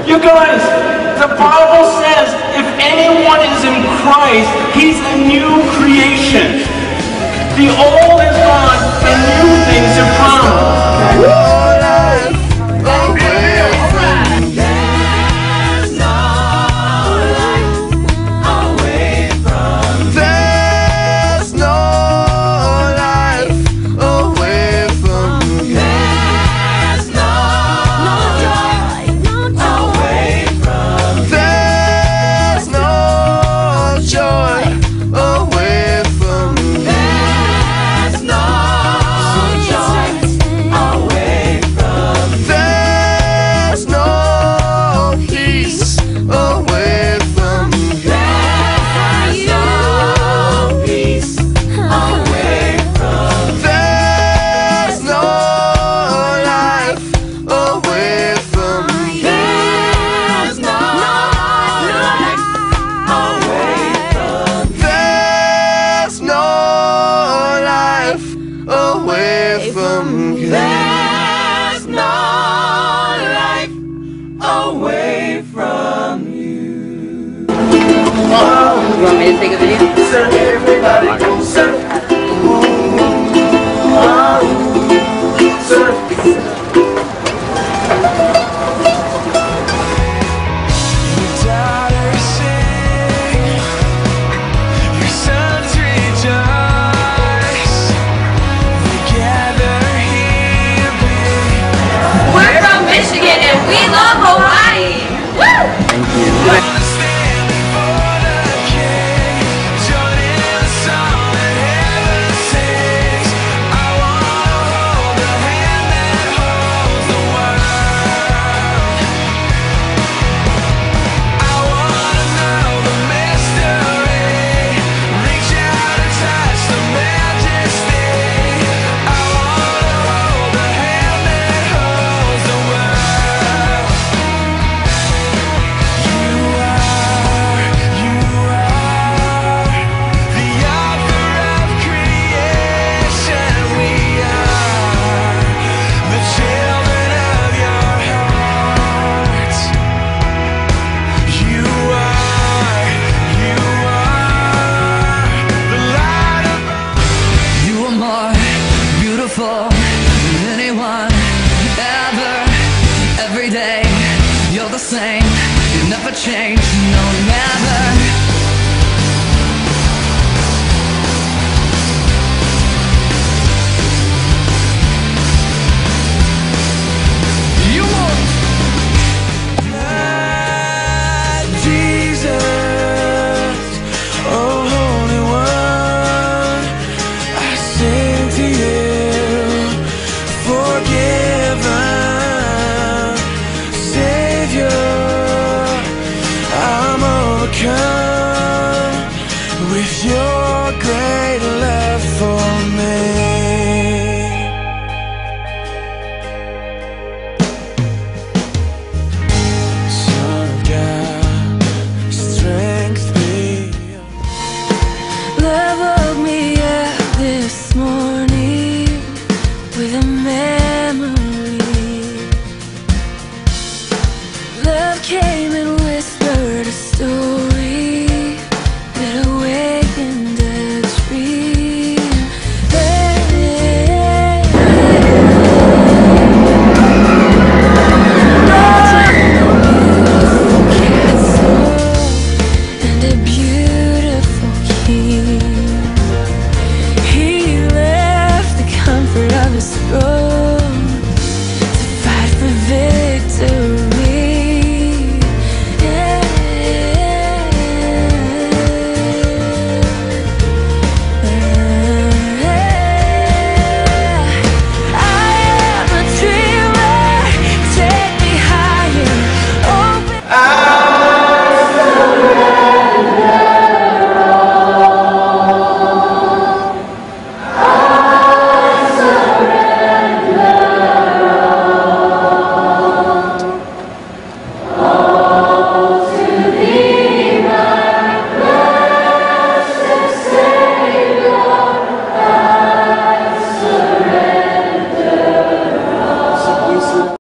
You guys, the Bible says if anyone is in Christ, he's a new creation. The old is gone and new things have come. There's no life away from you. You want me to take a video? Surf, everybody, surf. Surf. Than anyone ever, every day you're the same, you never change, no never. You won't. Jesus, oh Holy One, I sing to you, forgiven Savior, I'm overcome with your great love for me. Son of God, strength me. Love woke me up this morning with a memory. Love came and whispered a story.